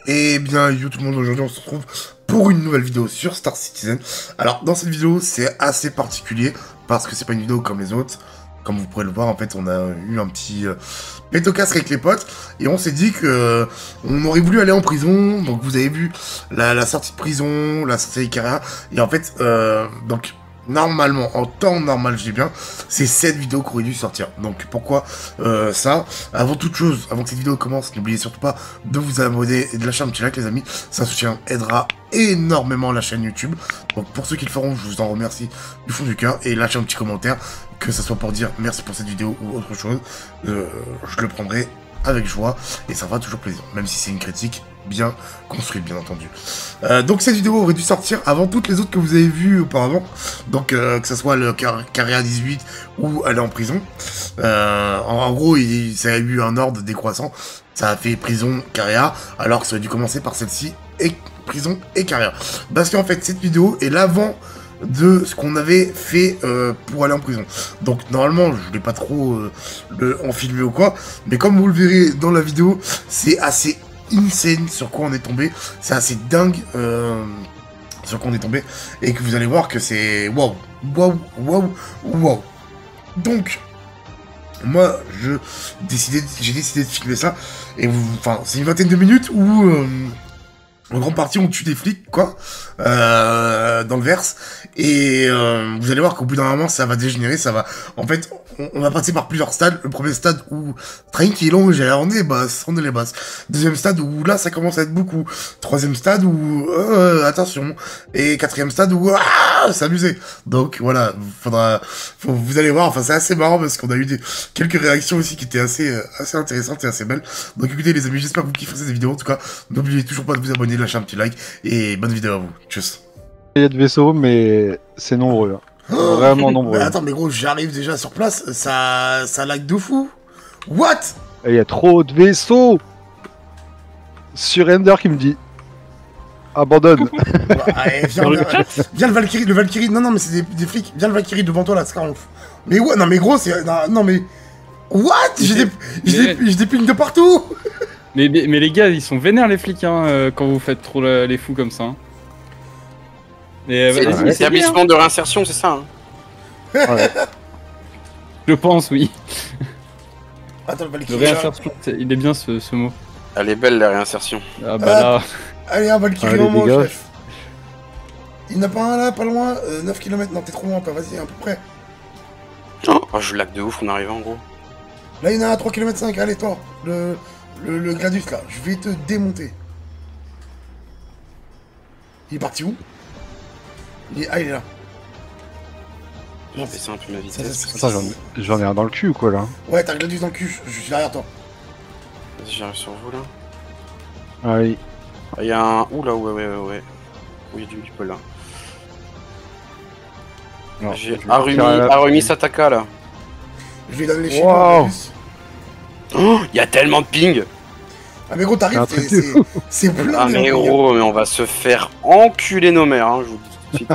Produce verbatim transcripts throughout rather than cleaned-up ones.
Et bien, yo tout le monde, aujourd'hui on se retrouve pour une nouvelle vidéo sur Star Citizen. Alors, dans cette vidéo, c'est assez particulier, parce que c'est pas une vidéo comme les autres. Comme vous pourrez le voir, en fait, on a eu un petit euh, pétocasque avec les potes, et on s'est dit que euh, on aurait voulu aller en prison. Donc vous avez vu la, la sortie de prison, la sortie d'Ikaria, et en fait, euh, donc... Normalement, en temps normal, je dis bien, c'est cette vidéo qui aurait dû sortir. Donc pourquoi euh, ça? Avant toute chose, avant que cette vidéo commence, n'oubliez surtout pas de vous abonner et de lâcher un petit like les amis. Ça soutien aidera énormément la chaîne YouTube. Donc pour ceux qui le feront, je vous en remercie du fond du cœur. Et lâchez un petit commentaire, que ce soit pour dire merci pour cette vidéo ou autre chose. Euh, je le prendrai avec joie et ça fera toujours plaisir, même si c'est une critique bien construite, bien entendu. Euh, donc cette vidéo aurait dû sortir avant toutes les autres que vous avez vues auparavant, donc euh, que ce soit le Carrière dix-huit ou aller en prison. Euh, en, en gros, il, ça a eu un ordre décroissant, ça a fait prison, Carrière, alors que ça aurait dû commencer par celle-ci, et prison et Carrière. Parce qu'en fait, cette vidéo est l'avant de ce qu'on avait fait euh, pour aller en prison. Donc normalement je voulais pas trop euh, le, en filmer ou quoi, mais comme vous le verrez dans la vidéo, c'est assez insane sur quoi on est tombé, c'est assez dingue euh, sur quoi on est tombé, et que vous allez voir que c'est waouh, waouh, waouh, waouh. Donc moi je décidé, j'ai décidé de filmer ça, et vous, enfin c'est une vingtaine de minutes où euh, en grande partie, on tue des flics, quoi, euh, dans le verse, et euh, vous allez voir qu'au bout d'un moment, ça va dégénérer, ça va... En fait, on, on va passer par plusieurs stades. Le premier stade où, tranquillon, j'ai on est basse, on est les basses. Deuxième stade où, là, ça commence à être beaucoup. Troisième stade où, euh, attention. Et quatrième stade où, ah, s'amuser. Donc, voilà, faudra... Faut, vous allez voir, enfin, c'est assez marrant, parce qu'on a eu des, quelques réactions aussi qui étaient assez, euh, assez intéressantes et assez belles. Donc, écoutez, les amis, j'espère que vous kifferez cette vidéo. En tout cas, n'oubliez toujours pas de vous abonner, lâcher un petit like, et bonne vidéo à vous. Tchuss. Il y a de vaisseaux, mais c'est nombreux. Hein. Oh, Vraiment nombreux. Mais attends, mais gros, j'arrive déjà sur place, ça, ça lag de fou. What? Il y a trop de vaisseaux. Surrender qui me dit abandonne. Ouais, allez, viens, viens, viens le Valkyrie, le Valkyrie. Non, non, mais c'est des, des flics. Viens le Valkyrie devant toi là, c'est carrément fou. Mais ouais, non, mais gros, c'est. Non, non, mais. What? J'ai des, j'ai des, j'ai des pings de partout. Mais, mais, mais les gars, ils sont vénères les flics hein, euh, quand vous faites trop la, les fous comme ça. Hein. C'est euh, l'établissement de réinsertion, c'est ça hein. Ouais. Je pense, oui. Attends, le Valkyrie. Le réinsertion, il est bien ce, ce mot. Elle est belle la réinsertion. Ah bah là. Allez, un Valkyrie Allez, en moi, dégage. chef. Il n'y en a pas un là, pas loin, euh, neuf kilomètres. Non, t'es trop loin, pas, vas-y, à peu près. Oh, oh je lag de ouf en arrivant en gros. Là, il y en a un à trois kilomètres cinq, allez, toi. Le, le, le Gladius là, je vais te démonter. Il est parti où? Il est... Ah, il est là. Je vais baisser un peu ma vitesse. Ça, ça, Ça, j'en ai un dans le cul ou quoi là? Ouais, t'as le Gladius dans le cul, je, je suis derrière toi. Vas-y, j'arrive sur vous là. Ah oui. Il y a un. Ouh là, ouais, ouais, ouais, ouais. Oui, il y a du people là. J'ai Arumi, la... Arumi Sataka là. Je vais donner les chiens. Wow. Oh, il y a tellement de ping. Ah mais gros, t'arrives, c'est plein. Ah mais gros, mais on va se faire enculer nos mères, hein, je vous dis tout de suite.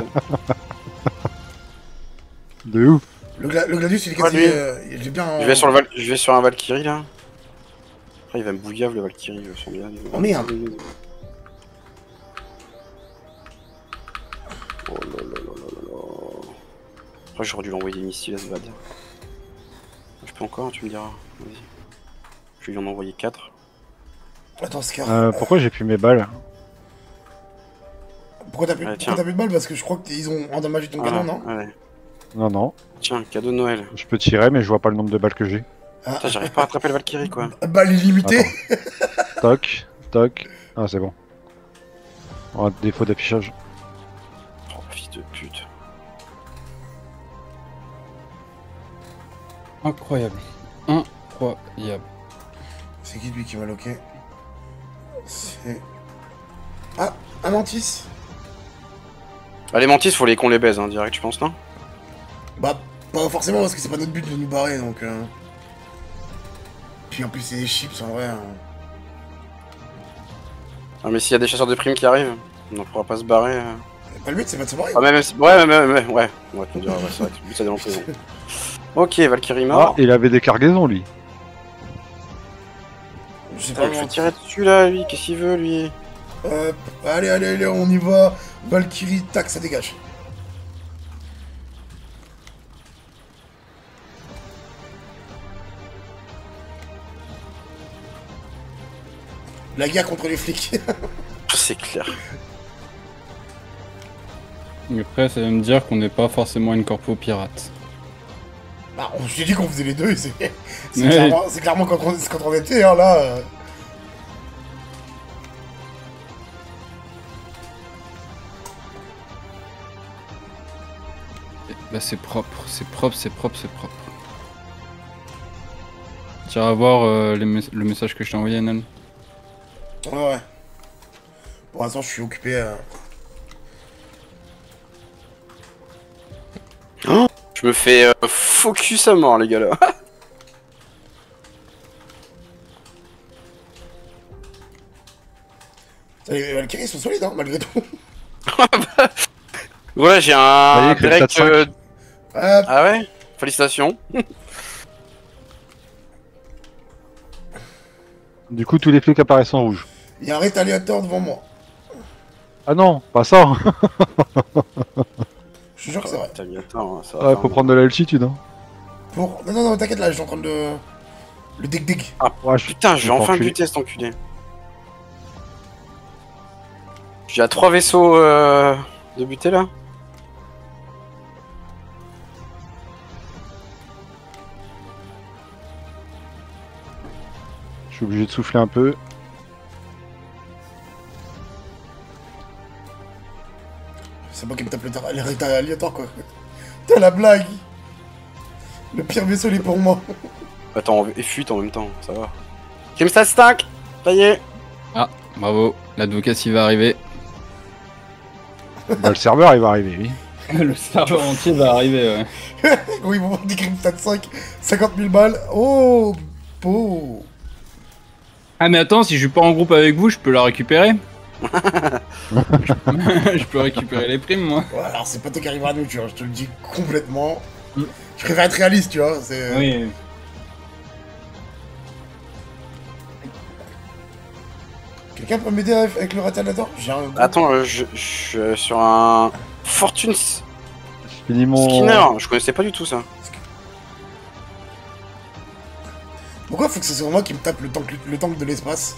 De où? Le, gla le Gladius, il est Quoi, quasi... Euh, il est bien... En... Je vais sur le Val je vais sur un Valkyrie là. Après il va me bouillave le Valkyrie, je sens bien. Oh merde. Oh là là là là là. Après j'aurais dû l'envoyer des missiles à ce bad. Je peux encore, tu me diras. Vas-y. Je vais lui en envoyer quatre. Attends, Scar. Euh, pourquoi j'ai plus mes balles? Pourquoi t'as plus, ouais, plus de balles? Parce que je crois qu'ils ont endommagé ton canon, non? Ouais. Non, non. Tiens, cadeau de Noël. Je peux tirer, mais je vois pas le nombre de balles que j'ai. Ah. J'arrive pas à attraper le Valkyrie quoi. Balles illimitées. Toc, toc. Ah, c'est bon. Oh, défaut d'affichage. Oh, fils de pute. Incroyable. Incroyable. C'est qui lui qui va loquer? C'est... Ah, un Mantis. Ah les Mantis, faut les qu'on les baise, hein, direct, je pense, non? Bah, pas forcément, parce que c'est pas notre but de nous barrer, donc... Euh... Puis en plus, c'est des chips, en vrai. Hein. Ah mais s'il y a des chasseurs de primes qui arrivent, on ne pourra pas se barrer. Euh... Pas le but, c'est pas de se barrer. Ah, même, ouais, ouais, ouais, ouais, ouais. Ouais, tu me diras, ouais, c'est vrai que le but, c'est d'aller en prison. Ok, Valkyrie mort. Ah, il avait des cargaisons, lui. Je sais pas, je vais tirer dessus, là, lui, qu'est-ce qu'il veut, lui? Hop, allez, allez, allez, on y va. Valkyrie, tac, ça dégage. La guerre contre les flics. C'est clair. Mais après, ça veut me dire qu'on n'est pas forcément une corpo pirate. Bah, on s'est dit qu'on faisait les deux, et c'est c'est Ouais. clairement, c'est clairement quand on, quand on était, hein, là. euh. Bah c'est propre, c'est propre, c'est propre, c'est propre. Tu vas voir euh, les mes- le message que je t'ai envoyé, Nan. Ouais, ouais. Pour l'instant, je suis occupé. euh. Je me fais euh, focus à mort, les gars, là. Les Valkyries sont solides, hein, malgré tout. Voilà, j'ai un Allez, Crystal direct... cinq. euh, Hop, Ah ouais. Félicitations. Du coup, tous les flics apparaissent en rouge. il y a un rétaliateur devant moi. Ah non, pas ça. Je te jure que c'est vrai. T'as mis attends, ça va Ouais, faire faut un- prendre de l'altitude. Hein. Pour... Non, non, non, t'inquiète, là, je suis en train de... Le dig-dig. Ouais, je- Putain, je vais faut enfin enculer. buter cet enculé. J'ai à trois vaisseaux euh, de buter là. Je suis obligé de souffler un peu. C'est moi qui me tape le tar- les rétaliateurs, quoi. T'as la blague. Le pire vaisseau, il est pour moi. Attends, et fuite en même temps, ça va. Kimstad Stack. Ça y est. Ah, bravo, l'advocacy va arriver. Bah, le serveur, il va arriver, oui. Le serveur entier va arriver, ouais. Oui, bon, des Grimstad cinq, cinquante mille balles. Oh, beau. Ah mais attends, si je suis pas en groupe avec vous, je peux la récupérer. Je peux récupérer les primes, moi. Ouais, alors c'est pas toi qui arrivera à nous, tu vois, je te le dis complètement. Mm. Je préfère être réaliste, tu vois, c'est... Oui. Quelqu'un peut m'aider avec le rétaliateur? J'ai un... Attends, euh, je je suis euh, sur un Fortune S- Je finis mon... Skinner. Je connaissais pas du tout ça. Pourquoi faut que ce soit moi qui me tape le tank, le tank de l'espace?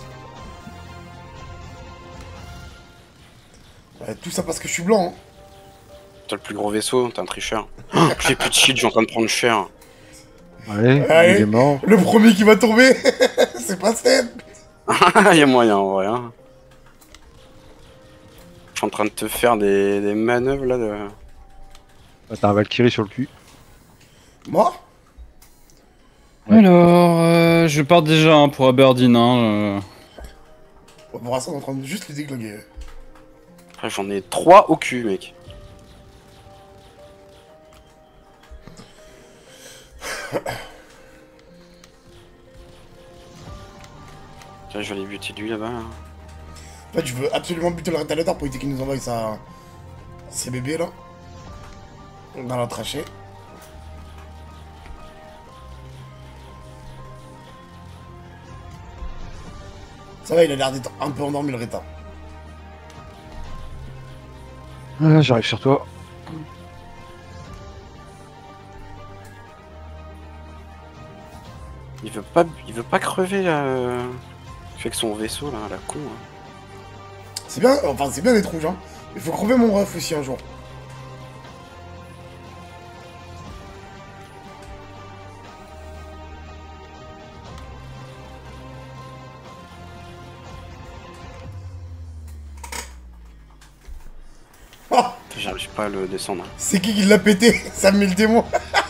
Ouais, tout ça parce que je suis blanc, hein. T'as le plus gros vaisseau, t'es un tricheur. J'ai plus de shield, je suis en train de prendre cher. Allez, Allez. il est mort. Le premier qui va tomber, c'est pas Seb. Y'a moyen en vrai. Hein. Je suis en train de te faire des, des manœuvres là de. Ah, t'as un Valkyrie sur le cul. Moi? Ouais. Alors, euh, je pars déjà hein, pour Aberdeen. Hein, euh. Pour l'instant, on est en train de juste les déglinguer. Après, j'en ai trois au cul, mec. Tiens, je vais aller buter lui là-bas. Là. En fait, je veux absolument buter le rétaliateur pour éviter qu'il nous envoie sa... ses bébés, là. Dans la trachée. Ça va, il a l'air d'être un peu endormi, le réta. Ah, j'arrive sur toi. Il veut pas, il veut pas crever là. euh, Avec son vaisseau là, la con. Hein. C'est bien, enfin, c'est bien d'être rouge, hein. Il faut crever mon ref aussi un jour. Oh, J'arrive pas à le descendre. c'est qui qui l'a pété? Ça me met le démon.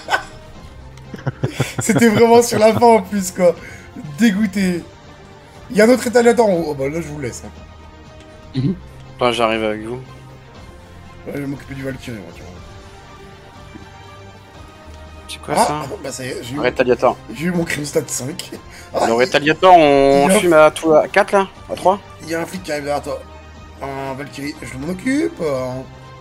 C'était vraiment sur la fin en plus, quoi. Dégoûté. Il y a un autre rétaliateur en haut. Oh bah là, je vous laisse. Hein. Enfin, j'arrive avec vous. Ouais, je vais m'occuper du Valkyrie, moi, tu vois. C'est quoi Ah, ça ah, bah ça y est, j'ai eu, Rétaliator. j'ai eu mon Crimstad cinq. Ah, Le Rétaliator, on il y a- fume à, tout, à quatre là À trois il y a un flic qui arrive derrière toi. Un Valkyrie, je m'en occupe. hein.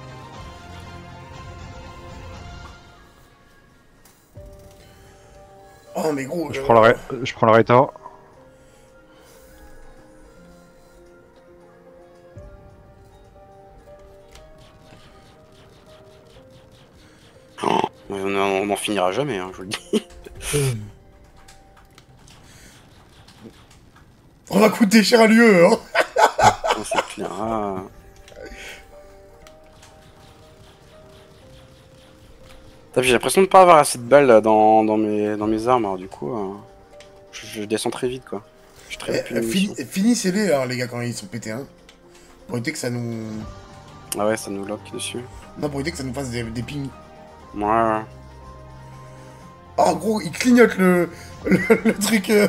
Oh mais gros, Je euh, prends le, ré... je prends le Reta. On, en- on en finira jamais, hein, je vous le dis. On va coûter cher à l'U E, hein. Non, c'est clair. Ah. Putain, J'ai l'impression de pas avoir assez de balles là, dans, dans, mes, dans mes armes, alors du coup, euh, je, je descends très vite quoi. Je suis très vite Eh, plus de fini- munitions. Finissez-les, alors, les gars, quand ils sont pétés, hein. Pour éviter que ça nous... Ah ouais, ça nous lock dessus. Non, pour éviter que ça nous fasse des, des pings. Ouais. Oh, gros, il clignote le... le, le truc... euh,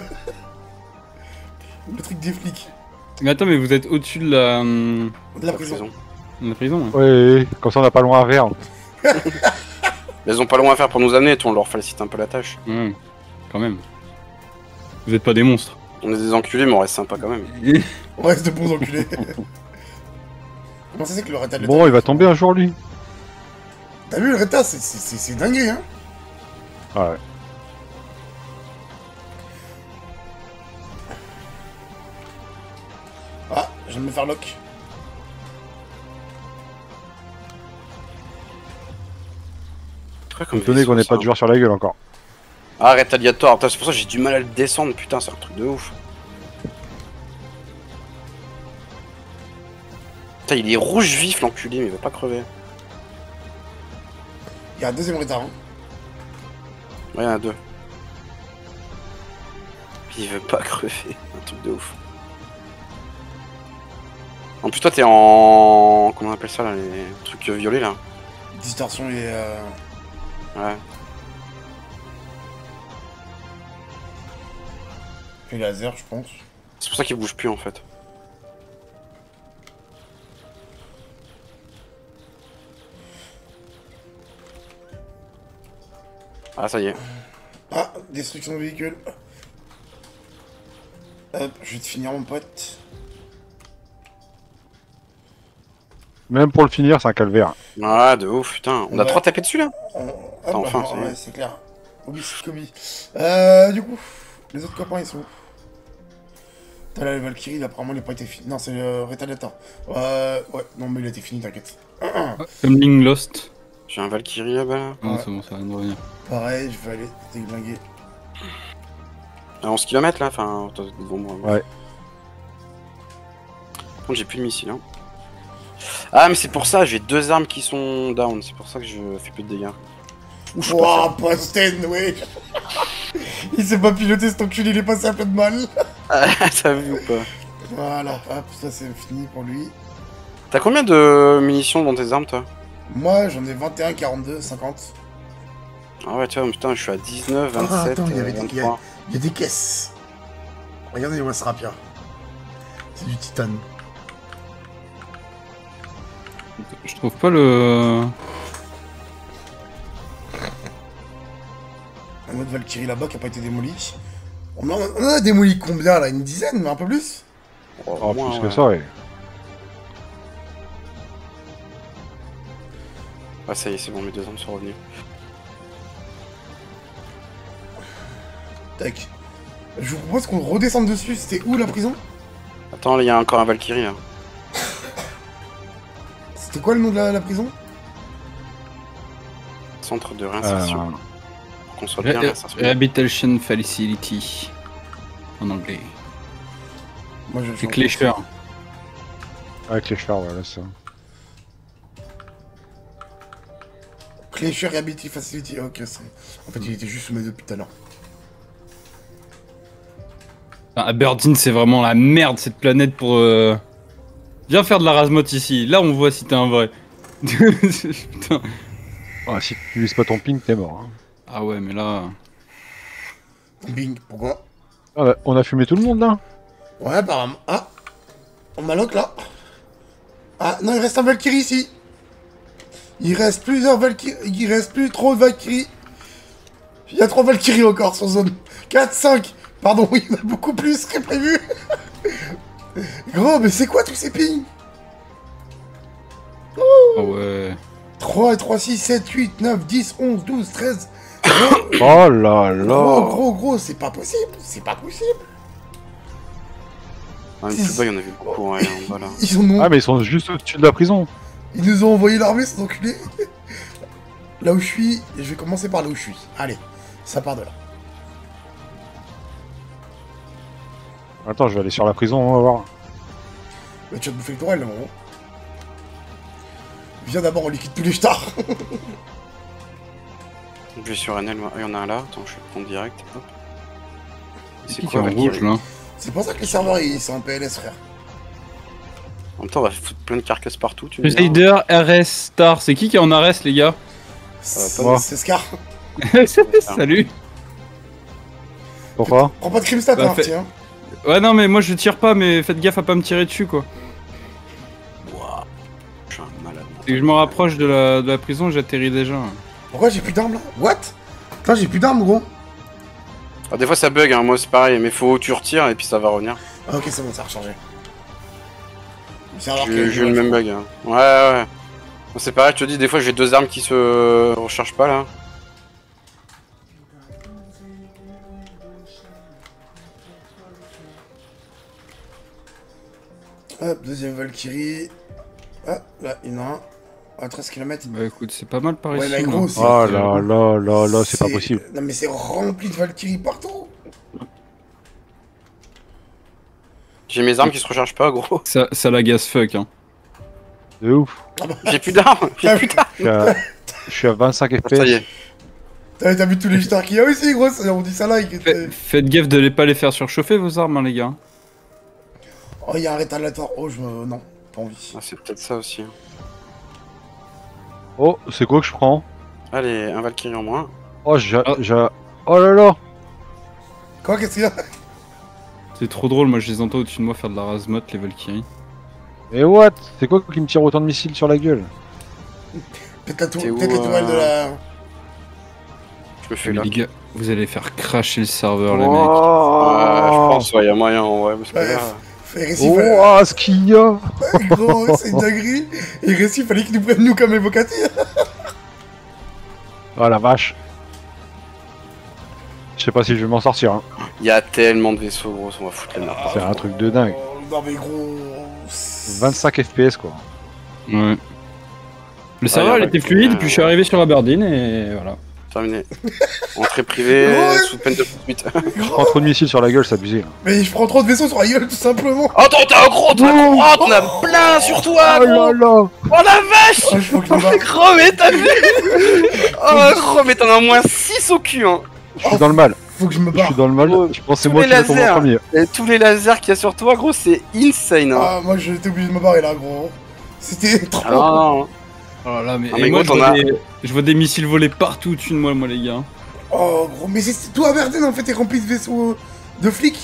le truc des flics. Mais attends, mais vous êtes au-dessus de la, hum, De la La prison. prison. de la prison hein. Ouais, comme ça on n'a pas loin à faire. Mais ils ont pas loin à faire pour nous amener, toi, on leur facilite un peu la tâche. Ouais, quand même. Vous êtes pas des monstres. On est des enculés, mais on reste sympa quand même. On reste de bons enculés. Comment ça c'est que le Reta... Bon, il va tomber un jour lui. T'as vu, le Reta, c'est- c'est c'est- c'est dinguerie, hein. Ouais. Ah, je viens de me faire lock. Très comme Étonné vaisseau, qu'on ait ça. pas de joueurs sur la gueule encore. Ah, Retaliator, putain, c'est pour ça que j'ai du mal à le descendre, putain, c'est un truc de ouf. Putain, il est rouge vif l'enculé, mais il va pas crever. Il y a un deuxième Reta, hein. Ouais, il y en a deux. Puis il veut pas crever, un truc de ouf. En plus, toi, t'es en. Comment on appelle ça là, les trucs violets là? Distorsion et... Euh... Ouais. et laser, je pense. C'est pour ça qu'il bouge plus en fait. Ah, ça y est. Ah, destruction de véhicule. Hop, je vais te finir, mon pote. Même pour le finir, c'est un calvaire. Ah, de ouf, putain. On a Ouais. trois tapés dessus là? On- hop, Enfin, bah, c'est- ouais, c'est clair. Obi, c'est Kobe. Euh, du coup, les autres copains, ils sont où? T'as la Valkyrie, là, apparemment, il a pas été fini. Non, c'est le Retaliator. Euh, ouais, non, mais il a été fini, t'inquiète. Comme Link Lost. J'ai un Valkyrie là-bas là. Non, Ouais. c'est bon, ça vient de revenir. Pareil, je vais aller déglinguer. À onze kilomètres là, enfin, toi, devant moi. Ouais. Par contre, j'ai plus de missiles. Hein. Ah, mais c'est pour ça, j'ai deux armes qui sont down, c'est pour ça que je fais plus de dégâts. Ouh, je suis Wouah, Posten, ouais. Il s'est pas piloté, cet enculé, il est passé un peu de mal. passé. T'as vu ou pas? Voilà, hop, ça c'est fini pour lui. T'as combien de munitions dans tes armes toi? Moi, j'en ai vingt et un, quarante-deux, cinquante. Ah ouais, tu vois, putain, je suis à dix-neuf, Ah, vingt-sept, attends, il y euh, avait des- vingt-trois. Il y a des caisses. Regardez les Westrapia. C'est du titane. Je trouve pas le. Un autre Valkyrie là-bas qui a pas été démoli. On en, on en a démoli combien là? Une dizaine, mais un peu plus? Oh, Oh, moins, plus ouais. que ça, ouais. Ah, ça y est, c'est bon, mes deux armes sont revenues. Tac. Je vous propose qu'on redescende dessus. C'était où la prison? Attends, il y a encore un Valkyrie là. C'était quoi le nom de la, la prison? Centre de réinsertion. Euh, Pour qu'on soit bien Re- réinsertion. Rehabilitation Facility. En anglais. Moi je C'est Clécher. avec les chars, voilà, ça. Clécher Rehabilitation Facility. Ok, c'est... En fait, il était juste sous mes deux depuis tout à l'heure. Aberdeen, c'est vraiment la merde cette planète pour. Euh... Viens faire de la rasmote ici. Là, on voit si t'es un vrai. Putain. Ah, si tu utilises pas ton ping, t'es mort. Hein. Ah ouais, mais là. Bing, pourquoi? Ah, bah, on a fumé tout le monde là. Ouais, apparemment. Ah! On m'a lock là. Ah, non, il reste un Valkyrie ici. Il reste plusieurs Valkyries. Il reste plus trop de Valkyries. Il y a trois Valkyries encore sur zone. quatre, cinq. Pardon, oui, il y en a beaucoup plus que prévu. Gros, mais c'est quoi tous ces pings? Oh ouais. trois et trois, six, sept, huit, neuf, dix, onze, douze, treize. Gros, Oh là gros, là. gros, gros, c'est pas possible. C'est pas possible. Ah, mais plus bas, il y en avait beaucoup, ouais, en bas là. Ils, en ont... Ah, mais ils sont juste au-dessus de la prison. Ils nous ont envoyé l'armée, ces enculés. là où je suis, et je vais commencer par là où je suis. Allez, ça part de là. Attends, je vais aller sur la prison, on va voir. Mais tu vas te bouffer le tourelle, là, gros. Viens d'abord, on liquide tous les stars. Je vais sur N L, moi. Il y en a un là. Attends, je vais le prendre direct. Hop. C'est qui qui est en rouge là? C'est pour ça que les serveurs, ils sont en P L S, frère. En même temps, on va foutre plein de carcasses partout. Tu me diras. Crusader R S Star, c'est qui qui est en R S les gars? C'est moi. c'est Scar. Salut. Pourquoi? Prends pas de Crimstat, Bah, hein, fait- tiens. Ouais non mais moi je tire pas, mais faites gaffe à pas me tirer dessus quoi. Ouah. Je suis un malade. Dès que je me rapproche de la, de la prison, j'atterris déjà. Pourquoi j'ai plus d'armes, là? What? Putain, j'ai plus d'armes, gros. Ah, des fois ça bug, hein. Moi c'est pareil, mais faut tu retires et puis ça va revenir. Ah, ok, c'est bon, ça a rechargé. Le serveur J'ai qui- j'ai eu le même bug. Hein. Ouais, ouais. Moi, c'est pareil, je te dis, des fois j'ai deux armes qui se rechargent pas là. Hop, deuxième Valkyrie. Ah, là, il y en a un. À treize kilomètres. Bah écoute, c'est pas mal par Ouais, ici. mais là. gros, c'est... Oh là là là là, c'est pas possible. Non, mais c'est rempli de Valkyrie partout. J'ai mes armes qui se rechargent pas, gros. Ça, ça la gaz fuck hein. De ouf. J'ai plus d'armes, j'ai plus d'armes. Je suis à, je suis à vingt-cinq F P S. Ça y est. T'as t'as vu tous les stars qu'il y a aussi, gros, ça- on dit ça là. il- Fait- Faites gaffe de les pas les faire surchauffer vos armes hein, les gars. Oh, il y a un rétardateur. Oh, je me... Non, pas envie. Ah, c'est peut-être ça aussi. hein. Oh, c'est quoi que je prends? Allez, un Valkyrie en moins. Oh, j'ai... Ah. j'ai- Oh là là. Quoi, qu'est-ce qu'il y a? C'est trop drôle, moi je les entends au-dessus de moi faire de la razmote les Valkyries. Mais what? C'est quoi qui me tire autant de missiles sur la gueule? Peut-être la tour... T'es où, peut-être les tourelles de la... Je me fais Mais là. les gars, vous allez faire cracher le serveur les mecs. Ah, je pense, ouais, y'a moyen en vrai. Parce que Ouais, là, Fait récif, Oh, fallait- ah, ce qu'il y a! gros, c'est une dinguerie. Et récif, fallait qu'il nous prenne nous comme évocati. Ah la vache. Je sais pas si je vais m'en sortir. Hein. y a tellement de vaisseaux, gros, on va foutre les merde. C'est un truc de dingue. Oh, non, mais gros... c'est- vingt-cinq F P S quoi. Ouais. Le serveur Ah, il y a était pas- fluide, euh, puis je suis arrivé sur Aberdeen et voilà. Terminé. Entrée privée, Ouais. sous peine de poursuite. Je prends trop de missiles sur la gueule, c'est abusé. Hein. Mais je prends trop de vaisseaux sur la gueule, tout simplement. Oh, t'as t'as un gros, t'as un gros, oh, t'en as plein sur toi, Oh gros. là là! Oh la vache. Oh, je faut que je me barre. Gros, mais t'as vu? Oh, gros, mais t'en as au moins six au cul, hein. Je suis dans le mal. Faut que je me Je barre. suis dans le mal. Oh, Je pense que c'est tous moi les qui vais tomber en lasers. premier. Et tous les lasers qu'il y a sur toi, gros, c'est insane, hein. Ah, moi, j'étais obligé de me barrer, là, gros. C'était trop... Ah, non, non. Oh là là, mais, Ah, et mais moi, gros, je, vois t'en as- des, je vois des missiles voler partout au-dessus de moi, moi les gars. Oh, gros, mais c'est tout Aberdeen, en fait, est rempli de vaisseaux euh, de flics.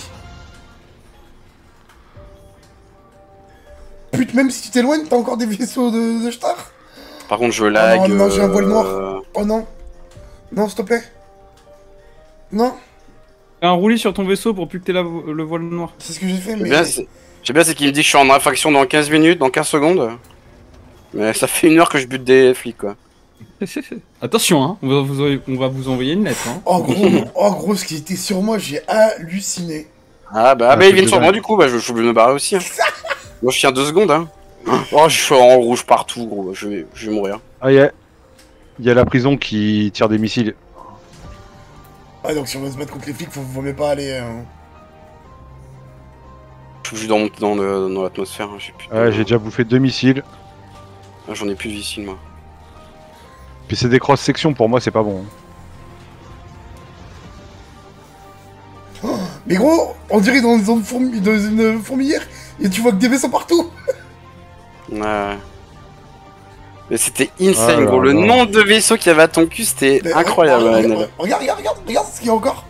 Putain, même si tu t'éloignes, t'as encore des vaisseaux de, de star. Par contre, je lag. non, non, j'ai un voile noir. euh, Oh non. Non, s'il te plaît. Non, Fais un roulis sur ton vaisseau pour plus que t'aies la vo- le voile noir. c'est ce que j'ai fait, J'aime mais... bien, c'est j'aime bien, c'est qu'il me dit que je suis en infraction dans quinze minutes, dans quinze secondes. Mais ça fait une heure que je bute des flics, quoi. Attention, hein, on va, vous, envoyer- on va vous envoyer une lettre. Hein. Oh, gros, oh, gros, ce qui était sur moi, j'ai halluciné. Ah bah, Ah, bah c'est ils viennent sur dingue. moi du coup, bah je je suis obligé de me barrer aussi. Hein. Moi je tiens deux secondes, hein. Oh, je suis en rouge partout, gros, je vais, je vais mourir. Ah, il y a... il y a la prison qui tire des missiles. Ah, donc si on veut se battre contre les flics, faut, vaut mieux pas aller... euh, Je suis juste dans, mon- dans, le- dans l'atmosphère, hein. j'ai plus de- Ouais, j'ai déjà bouffé deux missiles. Ah, j'en ai plus de missiles, moi. Puis c'est des cross-sections, pour moi, c'est pas bon. Hein. Mais gros, on dirait dans une, zone fourmi... dans une fourmilière, et tu vois que des vaisseaux partout. Ouais. Mais c'était insane, Ah là gros. Le là. nombre de vaisseaux qu'il y avait à ton cul, c'était Mais, incroyable. regarde, ouais, regarde, regarde, regarde, regarde, regarde ce qu'il y a encore.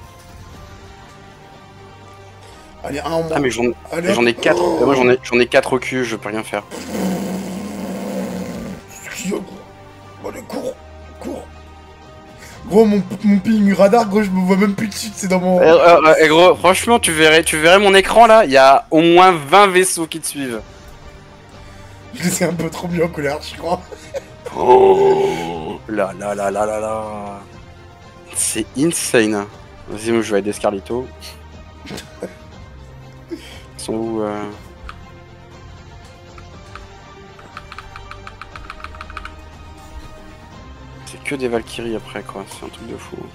Allez, un en moins. Ah, mais j'en Allez, j'en ai quatre. Oh. Moi j'en ai, j'en ai quatre au cul, je peux rien faire. Ce qu'il y a, gros. Allez, cours, cours. Gros, mon, mon ping radar, gros, je me vois même plus dessus, c'est dans mon... Eh, euh, eh, gros, franchement, tu verrais, tu verrais mon écran là, il y a au moins vingt vaisseaux qui te suivent. Je les ai un peu trop mis en colère, je crois. Oh là là là là là là. C'est insane. Vas-y, moi je vais aider Scarlito. Ils sont où euh... C'est que des Valkyries après quoi, c'est un truc de fou.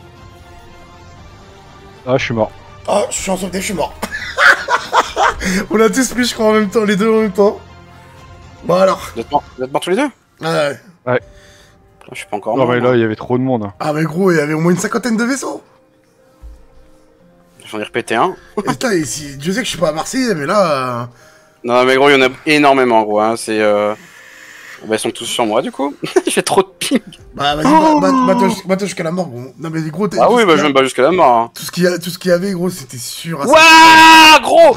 Ah, je suis mort. Oh, je suis en sauveté, je suis mort. On a tous pris, je crois, en même temps, les deux en même temps. Bon alors. Vous êtes morts, vous êtes morts tous les deux? Ah ouais. Ouais. Je suis pas encore Non, mort. mais moi. là, il y avait trop de monde. Hein. Ah mais gros, il y avait au moins une cinquantaine de vaisseaux. J'en ai répété un. Et putain, et si... Dieu sait que je suis pas à Marseille, mais là... euh, Non mais gros, il y en a énormément gros, hein. C'est... Euh... Bah ils sont tous sur moi du coup. J'ai trop de ping. Bah vas-y, Oh bat- bat- bat-toi bat-toi jusqu'à la mort, gros. Non mais gros, t'as- Ah tout oui, ce bah qu'il je y a- me bats jusqu'à la mort. Hein. tout ce qu'il y a, tout ce qu'il y avait, gros, c'était sûr. à Wouah, gros.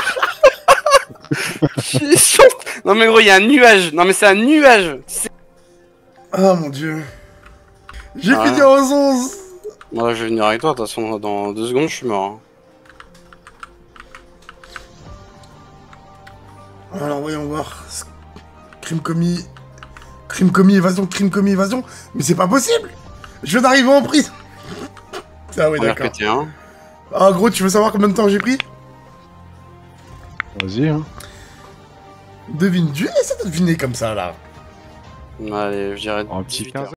Je suis chaud. Non mais gros, il y a un nuage. Non mais c'est un nuage. C'est- Ah mon dieu. J'ai Ah. fini en onze. Moi je vais venir avec toi, de toute façon dans deux secondes je suis mort. Hein. Alors voyons voir. Crime commis. Crime commis, évasion, crime commis, évasion. Mais c'est pas possible. Je viens d'arriver en prison. Ah oui, J'en ai d'accord. répété un. Ah gros, tu veux savoir combien de temps j'ai pris? Vas-y, hein. Devine, Dieu, essaie de deviner comme ça là. Allez, je dirais Un petit dix-huit heures. quinze.